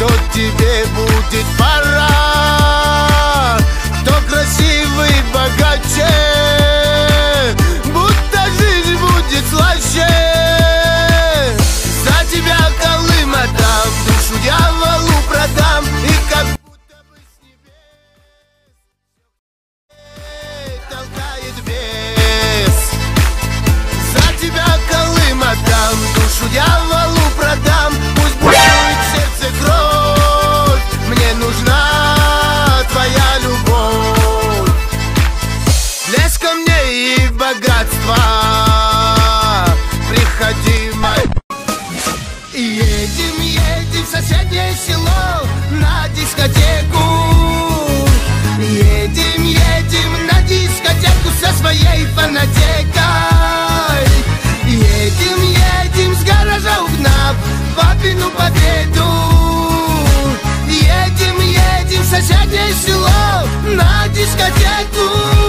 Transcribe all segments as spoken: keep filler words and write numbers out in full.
что тебе будет пора. Кто красивый, богаче, будто жизнь будет слаще. За тебя Колым отдам, душу дьяволу продам. И как будто бы с небес толкает бес. За тебя Колым отдам, душу дьяволу продам. Пусть бушует в сердце кровь, мне нужна твоя любовь. Блеск камней и богатства, приходи, мой. Едем, едем в соседнее село на дискотеку. Едем, едем на дискотеку со своей фанатекой. Едем, едем с гаража угнав папину победу. Едем, едем в соседнее село на дискотеку.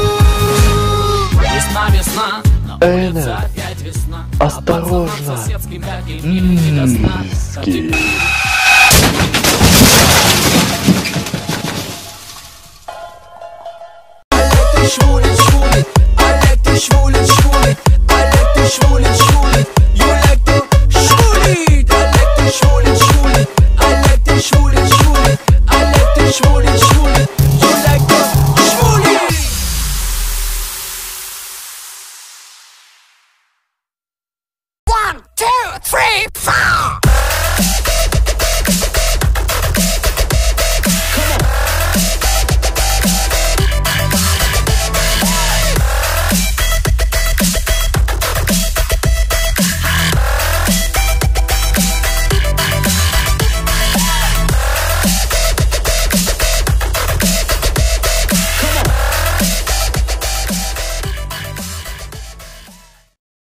Весна, весна, на улице опять весна. Осторожно. Соседский мягкий мир не до сна.